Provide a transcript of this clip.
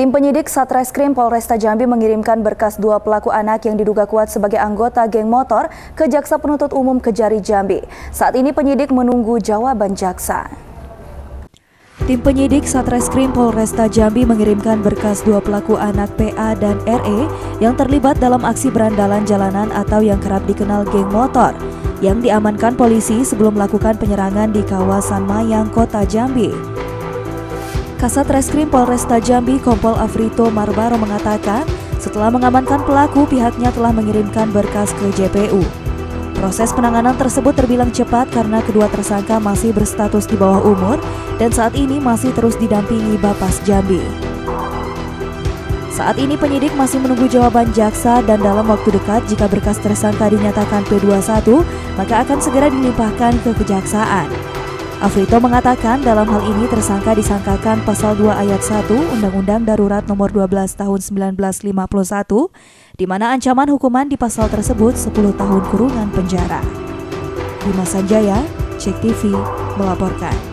Tim penyidik Satreskrim Polresta Jambi mengirimkan berkas 2 pelaku anak yang diduga kuat sebagai anggota geng motor ke Jaksa Penuntut Umum Kejari Jambi. Saat ini penyidik menunggu jawaban jaksa. Tim penyidik Satreskrim Polresta Jambi mengirimkan berkas 2 pelaku anak PA dan RE yang terlibat dalam aksi berandalan jalanan atau yang kerap dikenal geng motor yang diamankan polisi sebelum melakukan penyerangan di kawasan Mayang, Kota Jambi. Kasat Reskrim Polresta Jambi Kompol Afrito Marbaro mengatakan setelah mengamankan pelaku pihaknya telah mengirimkan berkas ke JPU. Proses penanganan tersebut terbilang cepat karena kedua tersangka masih berstatus di bawah umur dan saat ini masih terus didampingi Bapas Jambi. Saat ini penyidik masih menunggu jawaban jaksa dan dalam waktu dekat jika berkas tersangka dinyatakan P21 maka akan segera dilimpahkan ke kejaksaan. Afrito mengatakan dalam hal ini tersangka disangkakan pasal 2 ayat 1 Undang-Undang Darurat Nomor 12 Tahun 1951 di mana ancaman hukuman di pasal tersebut 10 tahun kurungan penjara. Dimas Sanjaya, Cek TV melaporkan.